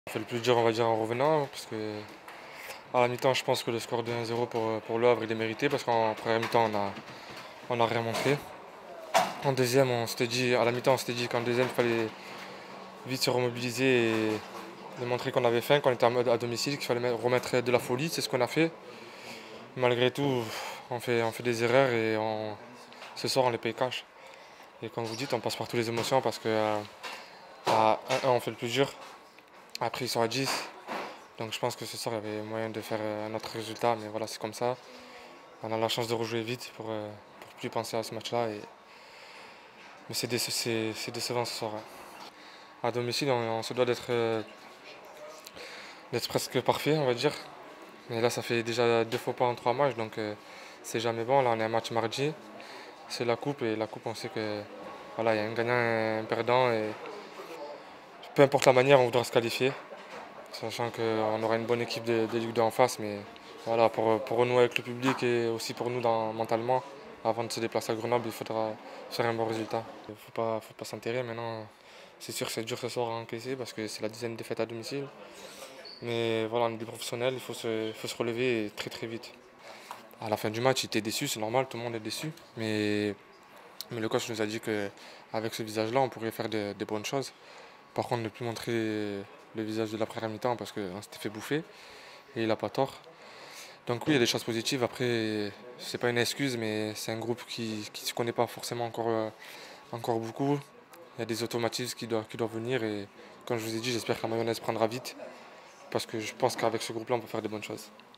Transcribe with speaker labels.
Speaker 1: On fait le plus dur, on va dire, en revenant, parce que à la mi-temps, je pense que le score de 1-0 pour Le Havre, il est mérité, parce qu'en première mi-temps, on a rien montré. En deuxième, à la mi-temps, on s'était dit qu'en deuxième, il fallait vite se remobiliser et montrer qu'on avait faim, qu'on était en mode à domicile, qu'il fallait remettre de la folie. C'est ce qu'on a fait. Malgré tout, on fait des erreurs et ce soir, on les paye cash. Et comme vous dites, on passe par toutes les émotions parce que à 1-1, on fait le plus dur. Après, ils sont à 10. Donc je pense que ce soir, il y avait moyen de faire un autre résultat. Mais voilà, c'est comme ça. On a la chance de rejouer vite pour plus penser à ce match-là. Mais c'est décevant ce soir, ouais. À domicile, on se doit d'être presque parfait, on va dire. Mais là, ça fait déjà 2 faux pas en 3 matchs. Donc c'est jamais bon. Là, on a un match mardi. C'est la coupe. Et la coupe, on sait que voilà, il y a un gagnant et un perdant. Et peu importe la manière, on voudra se qualifier. Sachant qu'on aura une bonne équipe de Ligue 2 en face. Mais voilà, pour renouer avec le public et aussi pour nous mentalement, avant de se déplacer à Grenoble, il faudra faire un bon résultat. Il ne faut pas s'enterrer maintenant. C'est sûr que c'est dur ce soir à encaisser parce que c'est la 10e défaite à domicile. Mais voilà, on est des professionnels, faut se relever et très très vite. À la fin du match, il était déçu, c'est normal, tout le monde est déçu. Mais le coach nous a dit qu'avec ce visage-là, on pourrait faire des bonnes choses. Par contre, ne plus montrer le visage de la première mi-temps parce qu'on s'était fait bouffer. Et il n'a pas tort. Donc oui, il y a des choses positives. Après, c'est pas une excuse, mais c'est un groupe qui ne se connaît pas forcément encore beaucoup. Il y a des automatismes qui doivent venir. Et comme je vous ai dit, j'espère que la mayonnaise prendra vite. Parce que je pense qu'avec ce groupe-là, on peut faire des bonnes choses.